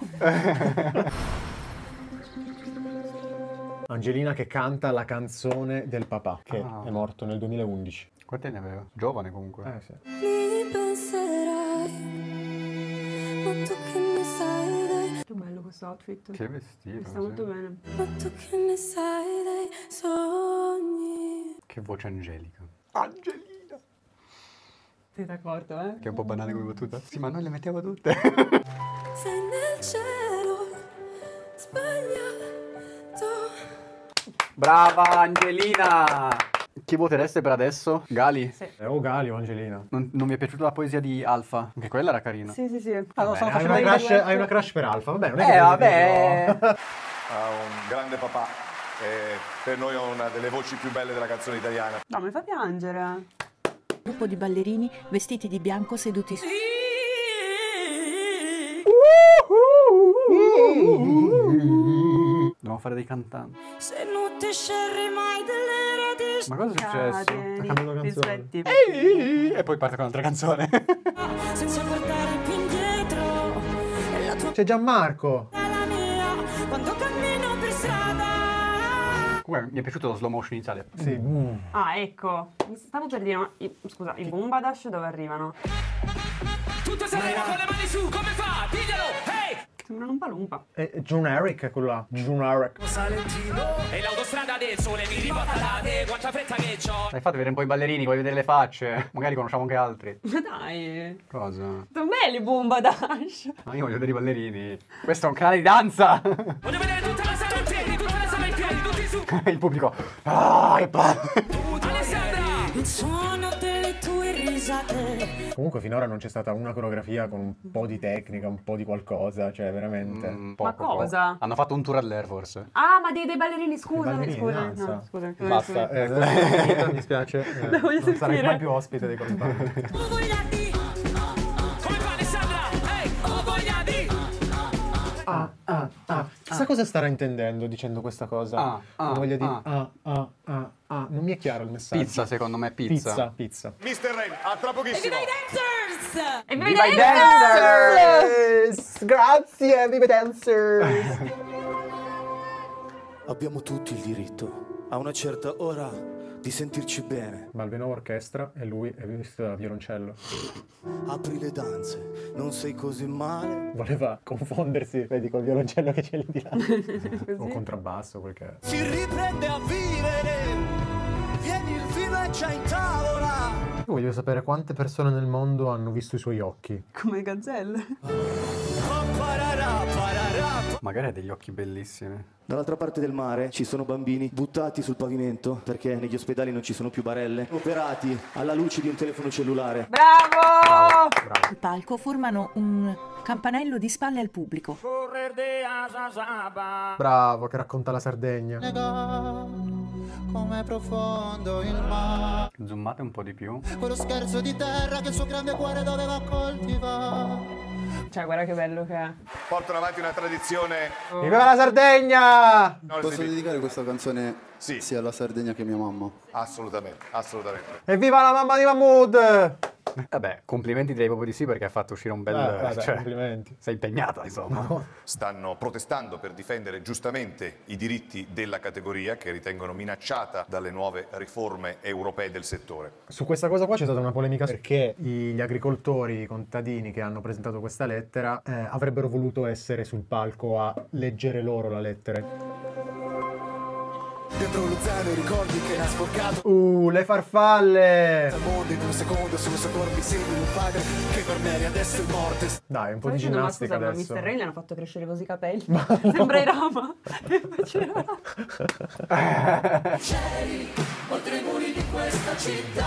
[SPEAKER 4] Angelina che canta la canzone del papà, che è morto nel 2011.
[SPEAKER 2] Quanti anni aveva? Giovane comunque.
[SPEAKER 4] Sì.
[SPEAKER 6] Mi penserai, ma tu che ne sai dai,
[SPEAKER 3] Che bello questo outfit.
[SPEAKER 2] Che vestito.
[SPEAKER 3] Sta molto bene.
[SPEAKER 6] ma tu che ne sai dei sogni.
[SPEAKER 2] Che voce angelica. Angelina.
[SPEAKER 3] Ti sei accorto, eh?
[SPEAKER 2] Che è un po' banale come battuta. Sì, ma noi le mettiamo tutte.
[SPEAKER 6] Sei nel cielo, sbagliato.
[SPEAKER 2] Brava Angelina! Chi votereste per adesso? Gali?
[SPEAKER 3] Sì.
[SPEAKER 4] O Gali o Angelina.
[SPEAKER 2] Non mi è piaciuta la poesia di Alfa? Anche quella era carina.
[SPEAKER 3] Sì.
[SPEAKER 4] Hai una crush per Alfa? Vabbè, non è che
[SPEAKER 2] vabbè.
[SPEAKER 8] Ha un grande papà e per noi è una delle voci più belle della canzone italiana.
[SPEAKER 3] No, mi fa piangere.
[SPEAKER 5] Gruppo di ballerini vestiti di bianco seduti su...
[SPEAKER 2] Dobbiamo fare dei cantanti.
[SPEAKER 6] Se non ti scerri mai delle radici.
[SPEAKER 2] Ma cosa è successo?
[SPEAKER 3] Cade,
[SPEAKER 4] Ha cambiato canzone.
[SPEAKER 3] rispetti.
[SPEAKER 2] E poi parte con un'altra canzone.
[SPEAKER 6] Senza guardare più indietro. E la tua
[SPEAKER 4] C'è Gianmarco.
[SPEAKER 6] è la mia. Quando cammino per strada.
[SPEAKER 2] Comunque mi è piaciuto lo slow motion iniziale.
[SPEAKER 4] Sì.
[SPEAKER 3] Ah, ecco. Mi stavo per dire, ma scusa, i Bombadash dove arrivano?
[SPEAKER 7] Tutto Sanremo con le mani su, come fa? Diglielo, hey!
[SPEAKER 3] Sembrano un palumpa.
[SPEAKER 4] Generic quello là. Generic.
[SPEAKER 7] Salentino. E l'autostrada del sole mi riporta da te, quanta fretta che c'ho.
[SPEAKER 2] Dai, fate vedere un po' i ballerini, voglio vedere le facce. Magari conosciamo anche altri.
[SPEAKER 3] Ma dai,
[SPEAKER 2] Cosa?
[SPEAKER 3] sono belli i Bombadash.
[SPEAKER 2] Ma io voglio vedere i ballerini. Questo è un canale di danza.
[SPEAKER 7] Voglio vedere tutta la sala in piedi, tutta la sala in piedi, tutti su.
[SPEAKER 2] Il pubblico.
[SPEAKER 7] Alessandra!
[SPEAKER 6] Il suono delle tue risate.
[SPEAKER 4] Comunque finora non c'è stata una coreografia con un po' di tecnica, un po' di qualcosa, cioè veramente.
[SPEAKER 3] Ma cosa?
[SPEAKER 2] Hanno fatto un tour all'air forse.
[SPEAKER 3] Ah, ma dei ballerini, scusami,
[SPEAKER 4] Ballerini,
[SPEAKER 3] scusami.
[SPEAKER 4] danza.
[SPEAKER 3] No, scusami.
[SPEAKER 4] Basta, mi dispiace.
[SPEAKER 3] La voglio
[SPEAKER 4] non sarai
[SPEAKER 3] sentire.
[SPEAKER 4] mai più ospite dei Colombani.
[SPEAKER 6] Ho voglia di.
[SPEAKER 7] Come fa Alessandra? Hey, ho voglia di.
[SPEAKER 4] Chissà cosa starà intendendo dicendo questa cosa. Ho voglia di. Non mi è chiaro il messaggio.
[SPEAKER 2] Pizza, secondo me, pizza.
[SPEAKER 4] Pizza.
[SPEAKER 8] Mr. Rain, a tra pochissimo.
[SPEAKER 6] Dancers!
[SPEAKER 3] E
[SPEAKER 2] Viva i dancers!
[SPEAKER 4] Grazie, viva i dancers!
[SPEAKER 9] Abbiamo tutti il diritto, a una certa ora, di sentirci bene.
[SPEAKER 4] Malveno Orchestra e lui è vestito da violoncello.
[SPEAKER 9] Apri le danze, non sei così male.
[SPEAKER 4] Voleva confondersi, vedi, col violoncello che c'è lì di là. O contrabbasso, quel che è.
[SPEAKER 9] Si riprende a vivere. Vieni, il vino è già in tavola.
[SPEAKER 4] Io voglio sapere quante persone nel mondo hanno visto i suoi occhi.
[SPEAKER 3] Come gazzelle.
[SPEAKER 2] Magari ha degli occhi bellissimi.
[SPEAKER 9] Dall'altra parte del mare ci sono bambini buttati sul pavimento perché negli ospedali non ci sono più barelle, operati alla luce di un telefono cellulare.
[SPEAKER 3] Bravo!
[SPEAKER 5] Il palco formano un campanello di spalle al pubblico.
[SPEAKER 4] Bravo, che racconta la Sardegna.
[SPEAKER 11] Com'è profondo il mare.
[SPEAKER 2] Zoomate un po' di più.
[SPEAKER 11] Quello scherzo di terra che il suo grande cuore doveva coltivare.
[SPEAKER 3] Cioè, guarda che bello che è.
[SPEAKER 8] Portano avanti una tradizione.
[SPEAKER 4] Viva la Sardegna!
[SPEAKER 12] Posso dedicare questa canzone
[SPEAKER 8] Sì.
[SPEAKER 12] sia alla Sardegna che a mia mamma?
[SPEAKER 8] Assolutamente, assolutamente.
[SPEAKER 4] Evviva la mamma di Mahmood!
[SPEAKER 2] Vabbè, complimenti direi proprio di sì perché ha fatto uscire un bel...
[SPEAKER 4] complimenti.
[SPEAKER 2] Sei impegnata, insomma.
[SPEAKER 8] Stanno protestando per difendere giustamente i diritti della categoria che ritengono minacciata dalle nuove riforme europee del settore.
[SPEAKER 4] Su questa cosa qua c'è stata una polemica perché gli agricoltori, i contadini che hanno presentato questa lettera avrebbero voluto essere sul palco a leggere loro la lettera.
[SPEAKER 11] Dentro lo zaino ricordi che l'ha sporcato.
[SPEAKER 4] Le farfalle!
[SPEAKER 11] Al mondo in un secondo sul suo corpo segni un padre che per me adesso è morte.
[SPEAKER 4] Dai, un po' di
[SPEAKER 3] Ma
[SPEAKER 4] ginnastica
[SPEAKER 3] scusa,
[SPEAKER 4] adesso.
[SPEAKER 3] ma Mr. Rain gli hanno fatto crescere così i capelli. Sembra Irama.
[SPEAKER 11] C'eri oltre i muri di questa città.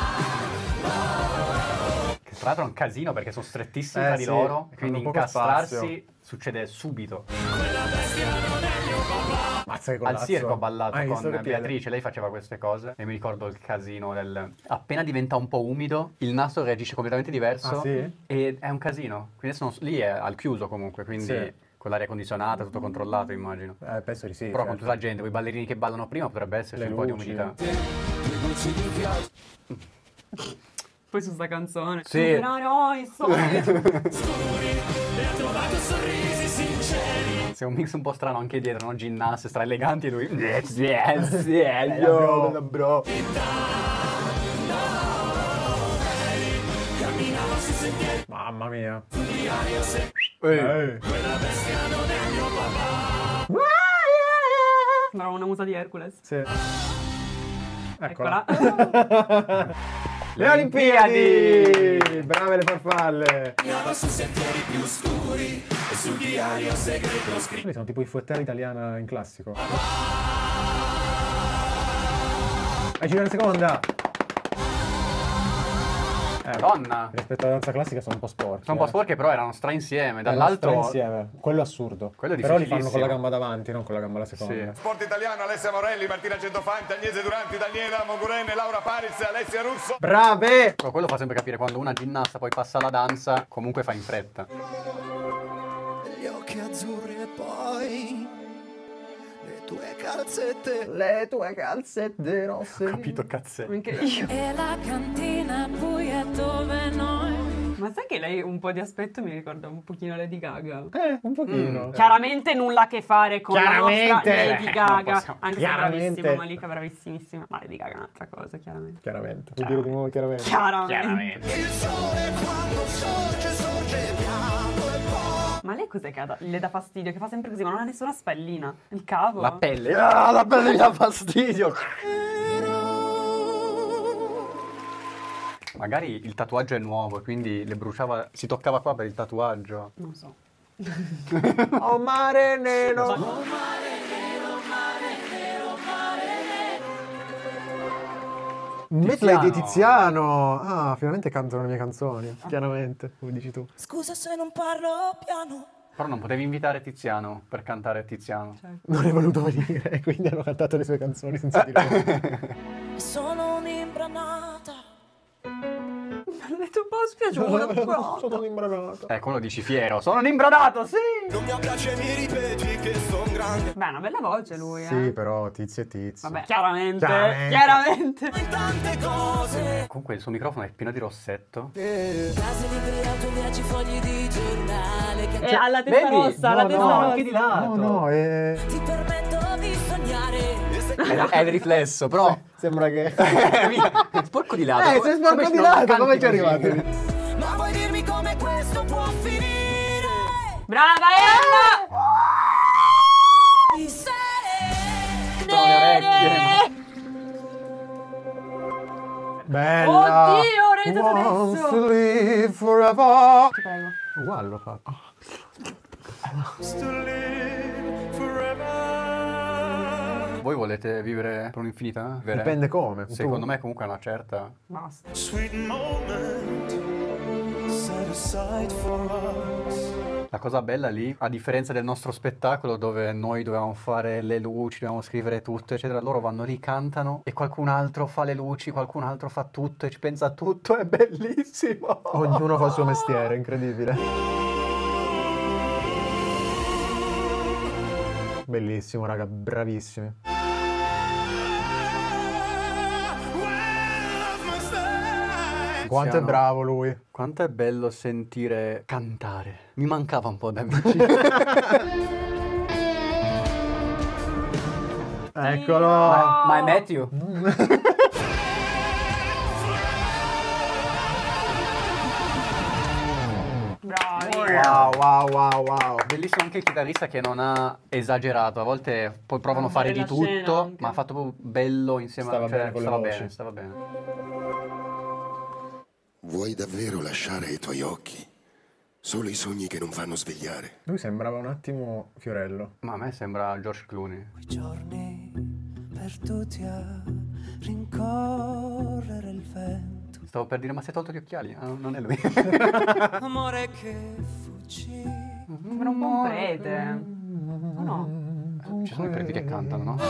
[SPEAKER 2] Che tra l'altro è un casino perché sono strettissimi tra di
[SPEAKER 4] sì,
[SPEAKER 2] loro. Quindi
[SPEAKER 4] hanno poco
[SPEAKER 2] incastrarsi
[SPEAKER 4] spazio.
[SPEAKER 2] succede subito.
[SPEAKER 11] Quella bestia non è mio papà.
[SPEAKER 4] Mazza che
[SPEAKER 2] Al
[SPEAKER 4] colazzo.
[SPEAKER 2] circo ho ballato
[SPEAKER 4] Hai visto
[SPEAKER 2] con
[SPEAKER 4] che piede?
[SPEAKER 2] Beatrice, lei faceva queste cose e mi ricordo il casino del... Appena diventa un po' umido, il naso reagisce completamente diverso.
[SPEAKER 4] Ah, sì?
[SPEAKER 2] E è un casino. Quindi adesso lì è al chiuso comunque, quindi
[SPEAKER 4] Sì.
[SPEAKER 2] con l'aria condizionata, tutto controllato immagino.
[SPEAKER 4] Penso di sì.
[SPEAKER 2] Però con
[SPEAKER 4] certo.
[SPEAKER 2] tutta la gente, quei ballerini che ballano prima potrebbe esserci
[SPEAKER 4] Le
[SPEAKER 2] un po' di
[SPEAKER 4] luci.
[SPEAKER 2] umidità.
[SPEAKER 3] Poi su sta canzone.
[SPEAKER 2] Sì.
[SPEAKER 3] Supererò i sogni.
[SPEAKER 2] C'è un mix un po' strano anche dietro, no? Ginnaste, stra eleganti e lui...
[SPEAKER 4] bro. Mamma mia.
[SPEAKER 3] Sembrava una musa di Hercules.
[SPEAKER 4] Sì. Eccola.
[SPEAKER 3] Eccola.
[SPEAKER 4] Le Olimpiadi! Brave le farfalle!
[SPEAKER 11] Su sentieri più scuri e sul diario segreto scritto.
[SPEAKER 4] Quelli sono tipo i fuettari italiana in classico. Vai, gira la seconda.
[SPEAKER 2] Donna.
[SPEAKER 4] Rispetto alla danza classica sono un po' sporchi.
[SPEAKER 2] Sono un po' sporche, però erano stra insieme.
[SPEAKER 4] Erano
[SPEAKER 2] Dall'altro.
[SPEAKER 4] insieme. Quello è assurdo.
[SPEAKER 2] Quello è
[SPEAKER 4] però li fanno
[SPEAKER 2] difficilissimo.
[SPEAKER 4] con la gamba davanti, non con la gamba alla seconda.
[SPEAKER 2] Sì.
[SPEAKER 8] Sport italiano, Alessia Morelli, Martina Centofanti, Agnese Duranti, Daniela Mogurene, Laura Paris, Alessia Russo.
[SPEAKER 4] Brave!
[SPEAKER 2] Però quello fa sempre capire quando una ginnasta poi passa alla danza, comunque fa in fretta.
[SPEAKER 11] Gli occhi azzurri e poi le tue calzette.
[SPEAKER 4] Le tue calzette rosse.
[SPEAKER 2] Ho capito cazzette.
[SPEAKER 3] Anche io.
[SPEAKER 6] E la cantina buia dove noi.
[SPEAKER 3] Ma sai che lei un po' di aspetto mi ricorda un pochino Lady Gaga?
[SPEAKER 4] Un pochino.
[SPEAKER 3] Chiaramente nulla a che fare con la nostra
[SPEAKER 4] Chiaramente.
[SPEAKER 3] Lady
[SPEAKER 2] Non
[SPEAKER 3] Gaga.
[SPEAKER 2] possiamo.
[SPEAKER 3] Anche se è
[SPEAKER 4] Chiaramente.
[SPEAKER 3] bravissima, Malika bravissimissima. Ma Lady Gaga è un'altra cosa, chiaramente.
[SPEAKER 4] Chiaramente. Vuol dire di nuovo chiaramente.
[SPEAKER 3] Chiaramente.
[SPEAKER 11] Il sole quando sorge, sorge piano e poi.
[SPEAKER 3] Ma lei cos'è che le dà fastidio? Che fa sempre così, ma non ha nessuna spallina. Il cavo?
[SPEAKER 2] La pelle. Ah, la pelle mi dà fastidio. Magari il tatuaggio è nuovo, quindi le bruciava, si toccava qua per il tatuaggio.
[SPEAKER 3] Non so.
[SPEAKER 4] Oh mare nero. Medley di Tiziano. Ah, finalmente cantano le mie canzoni. Chiaramente, come dici tu.
[SPEAKER 11] Scusa se non parlo piano.
[SPEAKER 2] Però non potevi invitare Tiziano per cantare Tiziano.
[SPEAKER 4] Non è voluto venire e quindi hanno cantato le sue canzoni senza dire.
[SPEAKER 11] Sono un'imbranata.
[SPEAKER 3] Mi ha detto un po' spiaciuto.
[SPEAKER 4] Sono imbranata.
[SPEAKER 2] Quello dici fiero. Sono un imbranato, sì!
[SPEAKER 11] Non mi piace, mi ripeti che son grande.
[SPEAKER 3] Beh, una bella voce lui,
[SPEAKER 4] Sì, però tizio e tizio.
[SPEAKER 3] Vabbè, chiaramente.
[SPEAKER 4] Chiaramente.
[SPEAKER 11] Tante cose.
[SPEAKER 2] Comunque il suo microfono è pieno di rossetto.
[SPEAKER 11] Case libriato, viaggi, fogli di giornale. Che
[SPEAKER 3] E alla testa rossa, alla testa rossa.
[SPEAKER 2] anche di lato.
[SPEAKER 4] No,
[SPEAKER 11] ti permetto di sognare.
[SPEAKER 2] È il riflesso, però.
[SPEAKER 4] Sembra che.
[SPEAKER 2] È sporco di lato.
[SPEAKER 4] sei sporco di lato, come ci arrivate?
[SPEAKER 11] Ma vuoi dirmi come questo può finire?
[SPEAKER 3] Brava Emma!
[SPEAKER 11] Chi sei?
[SPEAKER 2] Sono le orecchie.
[SPEAKER 4] Bella.
[SPEAKER 3] Oddio, Reto
[SPEAKER 4] Wants
[SPEAKER 3] adesso.
[SPEAKER 4] to live forever.
[SPEAKER 3] Ti prego.
[SPEAKER 4] Uguale lo fa.
[SPEAKER 2] Voi volete vivere per un'infinità? Vera?
[SPEAKER 4] Dipende come.
[SPEAKER 2] Secondo
[SPEAKER 4] Tu?
[SPEAKER 2] me comunque è una certa.
[SPEAKER 3] Basta.
[SPEAKER 11] Sweet moment set aside for us.
[SPEAKER 2] La cosa bella lì, a differenza del nostro spettacolo dove noi dovevamo fare le luci, dovevamo scrivere tutto, eccetera, loro vanno lì, cantano e qualcun altro fa le luci, qualcun altro fa tutto e ci pensa a tutto, è bellissimo!
[SPEAKER 4] Ognuno fa il suo mestiere, incredibile. Bellissimo, raga, bravissimi. Quanto è bravo lui.
[SPEAKER 2] Quanto è bello sentire cantare. Mi mancava un po' da amici.
[SPEAKER 4] Eccolo.
[SPEAKER 2] Ma è Matthew?
[SPEAKER 3] Bravi.
[SPEAKER 4] Wow.
[SPEAKER 2] Bellissimo anche il chitarrista che non ha esagerato. A volte poi provano a fare di
[SPEAKER 3] la scena
[SPEAKER 2] tutto,
[SPEAKER 3] anche.
[SPEAKER 2] ma ha fatto proprio bello insieme
[SPEAKER 4] Stava
[SPEAKER 2] a
[SPEAKER 4] bene con le
[SPEAKER 2] stava
[SPEAKER 4] voci.
[SPEAKER 2] bene, stava bene.
[SPEAKER 13] Vuoi davvero lasciare i tuoi occhi solo i sogni che non fanno svegliare?
[SPEAKER 4] Lui sembrava un attimo Fiorello.
[SPEAKER 2] Ma a me sembra George Clooney.
[SPEAKER 11] Giorni perduti a rincorrere il vento.
[SPEAKER 2] Stavo per dire, ma si è tolto gli occhiali? Ah, non è lui.
[SPEAKER 11] Amore che fuggi.
[SPEAKER 3] Sembra un po' un prete. O no?
[SPEAKER 2] Ci sono i preti che cantano, no?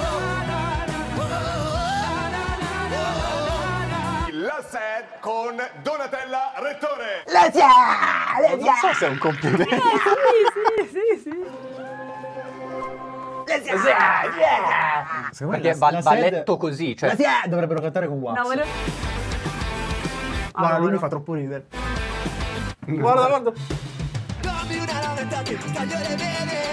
[SPEAKER 8] La set con Donatella Rettore.
[SPEAKER 2] Non so se è un complimento.
[SPEAKER 3] Sì.
[SPEAKER 4] Secondo me
[SPEAKER 2] Perché va letto così, cioè...
[SPEAKER 4] dovrebbero cantare con Wax.
[SPEAKER 3] No, volevo...
[SPEAKER 4] Guarda, lui mi fa troppo ridere. Guarda.
[SPEAKER 11] Dammi una lametta che ti taglio le vene.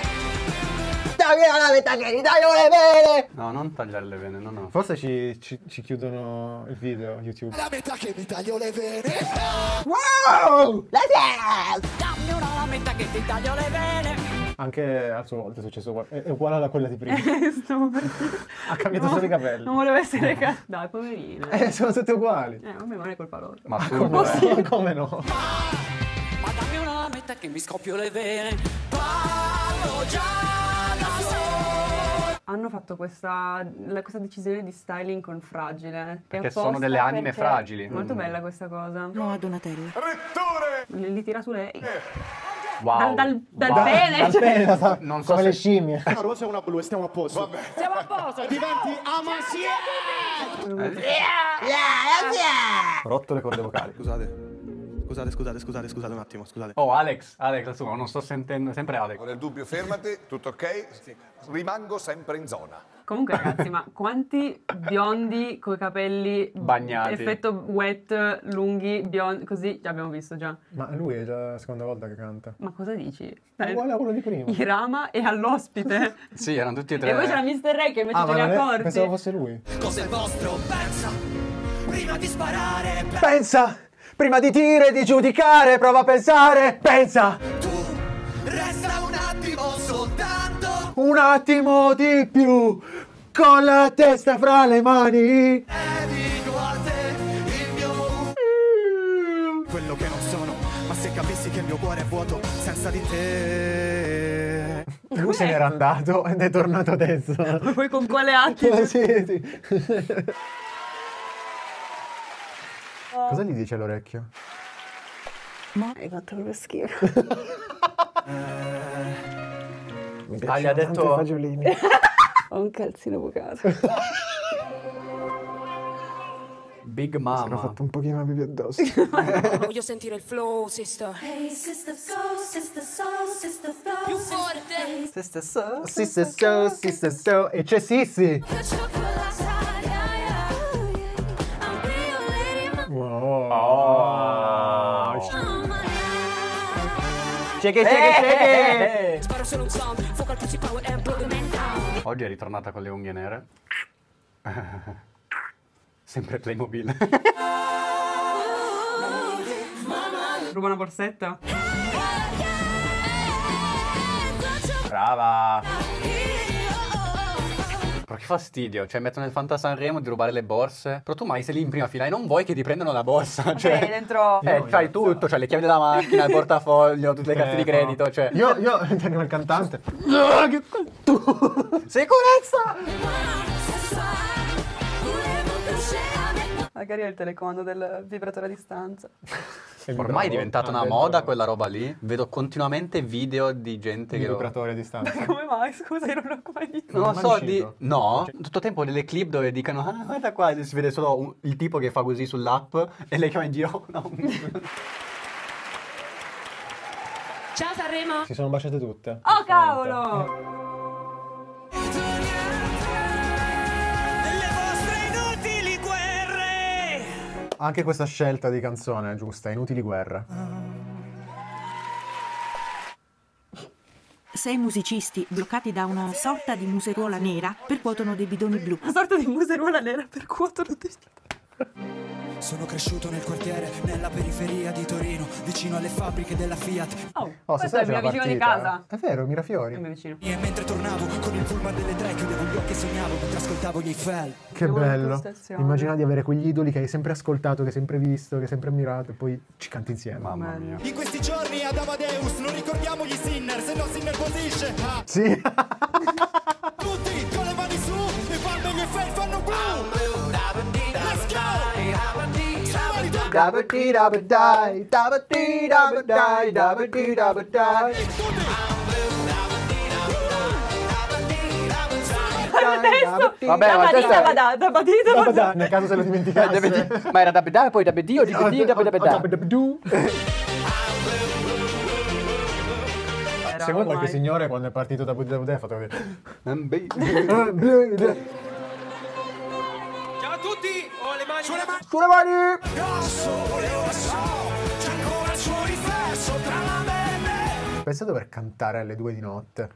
[SPEAKER 2] No, non tagliare le vene, no.
[SPEAKER 4] Forse ci chiudono il video YouTube.
[SPEAKER 11] La metà che mi taglio le vene.
[SPEAKER 4] Wow!
[SPEAKER 11] Dammi una lametta che ti taglio le vene.
[SPEAKER 4] Anche a sua volta è successo è uguale a quella di prima.
[SPEAKER 3] Stavo per dire.
[SPEAKER 4] Ha cambiato solo i capelli.
[SPEAKER 3] Non volevo essere Dai, poverina.
[SPEAKER 4] Sono tutte uguali.
[SPEAKER 3] Vabbè, ma non è colpa loro.
[SPEAKER 2] Ma
[SPEAKER 4] Come no?
[SPEAKER 11] Ma dammi una lametta che mi scoppio le vene. Parlo già da solo.
[SPEAKER 3] hanno fatto questa decisione di styling con Fragile.
[SPEAKER 2] Perché sono delle anime fragili.
[SPEAKER 3] Molto bella questa cosa.
[SPEAKER 5] Nuova Donatella.
[SPEAKER 3] Rettore! Li tira su lei.
[SPEAKER 2] Wow.
[SPEAKER 3] Dal pene.
[SPEAKER 4] Dal pene,
[SPEAKER 2] non so
[SPEAKER 4] come
[SPEAKER 2] se-
[SPEAKER 4] le scimmie.
[SPEAKER 11] Una rosa e una blu e stiamo a posto.
[SPEAKER 3] Siamo a posto.
[SPEAKER 11] Diventi Amasie!
[SPEAKER 4] Rotto le corde vocali.
[SPEAKER 10] Scusate un attimo, scusate.
[SPEAKER 2] Oh, Alex, insomma, non sto sentendo, sempre Alex.
[SPEAKER 8] Nel dubbio fermati, tutto ok? Rimango sempre in zona.
[SPEAKER 3] Comunque ragazzi, ma quanti biondi coi capelli
[SPEAKER 2] Bagnati.
[SPEAKER 3] effetto wet, lunghi, biondi, così abbiamo visto già.
[SPEAKER 4] Ma lui è già la seconda volta che canta.
[SPEAKER 3] Ma cosa dici?
[SPEAKER 4] È uguale a quello di prima.
[SPEAKER 3] Irama e all'ospite.
[SPEAKER 2] Sì, erano tutti e tre.
[SPEAKER 3] E poi c'era Mr. Ray che invece
[SPEAKER 4] Ah,
[SPEAKER 3] ce
[SPEAKER 4] ma
[SPEAKER 3] li ha
[SPEAKER 4] non è-
[SPEAKER 3] accorti.
[SPEAKER 4] pensavo fosse lui.
[SPEAKER 7] Cos'è vostro? Pensa prima di sparare.
[SPEAKER 4] Pensa! Prima di dire, di giudicare, prova a pensare! Pensa!
[SPEAKER 7] Resta un attimo soltanto.
[SPEAKER 4] Un attimo di più! Con la testa fra le mani!
[SPEAKER 7] Dedico a te il mio quello che non sono. Ma se capissi che il mio cuore è vuoto senza di te.
[SPEAKER 4] Lui se n'era andato ed è tornato adesso.
[SPEAKER 3] Ma poi con quale attimo?
[SPEAKER 4] Sì. Cosa gli dice all'orecchio?
[SPEAKER 3] Hai fatto proprio schifo.
[SPEAKER 4] Mi
[SPEAKER 2] Ah, gli
[SPEAKER 4] piacciono
[SPEAKER 2] ha
[SPEAKER 4] tanto i
[SPEAKER 2] detto...
[SPEAKER 4] fagiolini.
[SPEAKER 3] Ho un calzino bucato.
[SPEAKER 2] Big
[SPEAKER 4] Ho
[SPEAKER 2] Mama.
[SPEAKER 4] fatto un pochino la pipì addosso.
[SPEAKER 14] Voglio sentire il flow, sister.
[SPEAKER 6] Hey sister soul, sister soul, sister flow.
[SPEAKER 14] Più forte.
[SPEAKER 2] Sister so.
[SPEAKER 4] Sister so. E c'è Sissi. Wow. Shake.
[SPEAKER 14] Sparo solo un sound, focal pussy power and blow the man down.
[SPEAKER 2] Oggi è ritornata con le unghie nere. Sempre Playmobil.
[SPEAKER 3] Ruba una borsetta?
[SPEAKER 2] Brava. Però che fastidio, cioè mettono nel Fanta Sanremo di rubare le borse. Però tu mai sei lì in prima fila e non vuoi che ti prendano la borsa. Cioè,
[SPEAKER 3] dentro...
[SPEAKER 2] c'hai tutto, cioè le chiavi della macchina, il portafoglio, tutte le carte di credito, cioè...
[SPEAKER 4] Io tenivo il cantante.
[SPEAKER 2] Sicurezza!
[SPEAKER 3] Magari è il telecomando del vibratore a distanza.
[SPEAKER 2] Ormai è diventata una moda quella roba lì. Vedo continuamente video di gente che lo...
[SPEAKER 4] vibratore a distanza.
[SPEAKER 3] Come mai? Scusa, io non l'ho mai visto.
[SPEAKER 2] Non lo so, no, tutto il tempo delle clip dove dicono ah guarda qua, e si vede solo il tipo che fa così sull'app e lei che va in giro. No.
[SPEAKER 14] Ciao Sanremo.
[SPEAKER 4] Si sono baciate tutte.
[SPEAKER 3] Oh cavolo!
[SPEAKER 4] Anche questa scelta di canzone è giusta, Inutili guerre.
[SPEAKER 5] 6 musicisti bloccati da una sorta di museruola nera percuotono dei bidoni blu.
[SPEAKER 3] Una sorta di museruola nera percuotono dei...
[SPEAKER 7] Sono cresciuto nel quartiere, nella periferia di Torino, vicino alle fabbriche della Fiat.
[SPEAKER 3] Oh,
[SPEAKER 4] se
[SPEAKER 3] questo è il
[SPEAKER 4] sai
[SPEAKER 3] mio
[SPEAKER 4] c'è la
[SPEAKER 3] vicino di
[SPEAKER 4] partita.
[SPEAKER 3] casa.
[SPEAKER 4] È vero, Mirafiori.
[SPEAKER 3] È il mio vicino.
[SPEAKER 7] E mentre tornavo con il pullman delle 3 chiudevo gli occhi e sognavo mentre ascoltavo gli Eiffel.
[SPEAKER 4] Che bello. Immagina di avere quegli idoli che hai sempre ascoltato, che hai sempre visto, che hai sempre ammirato e poi ci canti insieme.
[SPEAKER 2] Mamma mia.
[SPEAKER 7] In questi giorni ad Amadeus non ricordiamo gli Sinner, se no si innervosisce. Ah.
[SPEAKER 4] Sì.
[SPEAKER 7] Tutti con le mani su e quando gli Eiffel fanno blu. Let's go!
[SPEAKER 4] Dabba-dee, dabba-dai, dabba-dee, dabba-dai, dabba-dee, dabba-dai.
[SPEAKER 2] Vabbè, ma questo è...
[SPEAKER 4] Dabba-dai, nel caso se lo dimenticasse.
[SPEAKER 2] Ma era dabba poi dabba-dì o dabba-dì, dabba-dabba.
[SPEAKER 4] Secondo qualche signore quando è partito da Budapest ha fatto così.
[SPEAKER 7] Ciao a tutti! Ho le mani
[SPEAKER 4] Sulle mani!
[SPEAKER 7] c'è ancora il suo riflesso tra la belle.
[SPEAKER 4] Pensa dover cantare alle 2 di notte.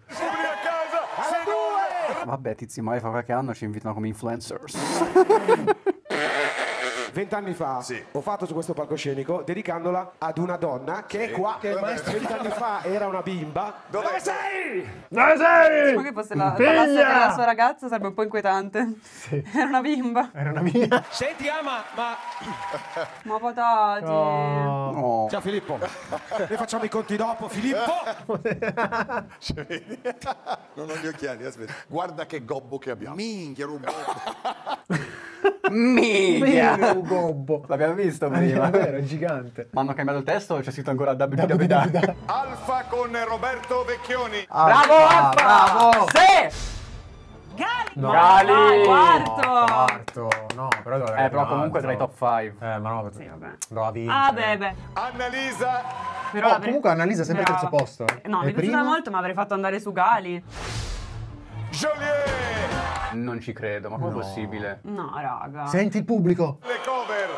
[SPEAKER 2] Vabbè, tizi, magari fra qualche anno ci invitano come influencers.
[SPEAKER 15] 20 anni fa ho fatto su questo palcoscenico dedicandola ad una donna che è qua, che il maestro 20 anni fa era una bimba. Dove sei? Dove sei?
[SPEAKER 3] Ma che fosse parlasse della sua ragazza sarebbe un po' inquietante.
[SPEAKER 4] Sì.
[SPEAKER 3] Era una bimba.
[SPEAKER 4] Era una mia.
[SPEAKER 15] Senti Ama,
[SPEAKER 3] Ma potati.
[SPEAKER 4] No.
[SPEAKER 15] Ciao Filippo. Ne facciamo i conti dopo, Filippo.
[SPEAKER 1] Non ho gli occhiali, aspetta.
[SPEAKER 8] Guarda che gobbo che abbiamo.
[SPEAKER 1] Minchia, rubo.
[SPEAKER 2] Minchia!
[SPEAKER 4] Un gobbo.
[SPEAKER 2] L'abbiamo visto
[SPEAKER 4] È
[SPEAKER 2] prima.
[SPEAKER 4] vero, è gigante.
[SPEAKER 2] Ma hanno cambiato il testo o c'è scritto ancora WWW?
[SPEAKER 8] Alfa con Roberto Vecchioni.
[SPEAKER 3] Bravo Alfa!
[SPEAKER 4] Bravo!
[SPEAKER 3] Sì!
[SPEAKER 4] No.
[SPEAKER 2] Gali!
[SPEAKER 3] Dai, quarto!
[SPEAKER 4] Quarto. No, però doveva avere
[SPEAKER 2] Però
[SPEAKER 4] un
[SPEAKER 2] comunque tra i
[SPEAKER 4] altro.
[SPEAKER 2] top 5.
[SPEAKER 4] Ma no,
[SPEAKER 3] Sì, vabbè.
[SPEAKER 4] doveva vincere.
[SPEAKER 3] Ah, beh.
[SPEAKER 8] Annalisa.
[SPEAKER 3] Però
[SPEAKER 4] Oh, comunque Annalisa è sempre al terzo
[SPEAKER 3] Brava.
[SPEAKER 4] posto.
[SPEAKER 3] No, mi è piaciuta molto, ma avrei fatto andare su Gali.
[SPEAKER 8] Joliet.
[SPEAKER 2] Non ci credo, ma com'è possibile?
[SPEAKER 3] No, raga.
[SPEAKER 4] Senti il pubblico.
[SPEAKER 8] Le cover.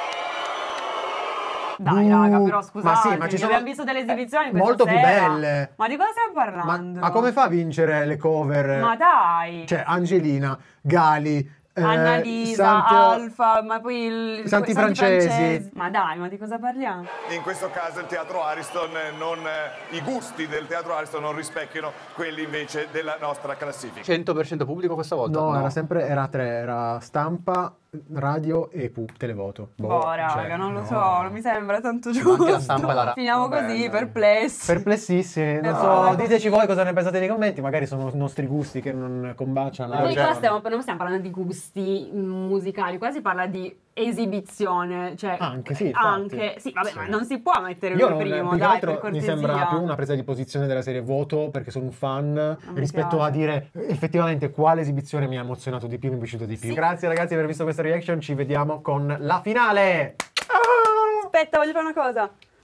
[SPEAKER 3] Dai, raga, però scusate,
[SPEAKER 4] ma sì, ma ci sono
[SPEAKER 3] abbiamo visto delle esibizioni questa
[SPEAKER 4] molto più
[SPEAKER 3] sera.
[SPEAKER 4] belle.
[SPEAKER 3] Ma di cosa stiamo parlando?
[SPEAKER 4] Ma come fa a vincere le cover?
[SPEAKER 3] Ma dai!
[SPEAKER 4] Cioè, Angelina, Gali,
[SPEAKER 3] Annalisa, Alfa, ma poi il
[SPEAKER 4] Santi Francesi.
[SPEAKER 3] Ma dai, ma di cosa parliamo?
[SPEAKER 8] In questo caso il teatro Ariston i gusti del teatro Ariston non rispecchiano quelli invece della nostra classifica.
[SPEAKER 2] 100% pubblico questa volta?
[SPEAKER 4] No, era tre, era stampa, radio e televoto.
[SPEAKER 3] Raga, non lo so, non mi sembra tanto giusto.
[SPEAKER 2] anche la stampa e la
[SPEAKER 3] Finiamo così, perplessi.
[SPEAKER 4] Perplessissimi, non so, diteci voi cosa ne pensate nei commenti, magari sono i nostri gusti che non combaciano.
[SPEAKER 3] Poi qua non stiamo parlando di gusti musicali, qua si parla di esibizione, cioè
[SPEAKER 4] anche sì,
[SPEAKER 3] vabbè, ma non si può mettere
[SPEAKER 4] Io
[SPEAKER 3] lui primo,
[SPEAKER 4] più che
[SPEAKER 3] dai,
[SPEAKER 4] altro
[SPEAKER 3] per cortesia.
[SPEAKER 4] mi sembra più una presa di posizione della serie voto perché sono un fan rispetto a dire effettivamente quale esibizione mi ha emozionato di più, mi è piaciuto di più. Grazie ragazzi per aver visto questa reaction, ci vediamo con la finale.
[SPEAKER 3] Aspetta, voglio fare una cosa.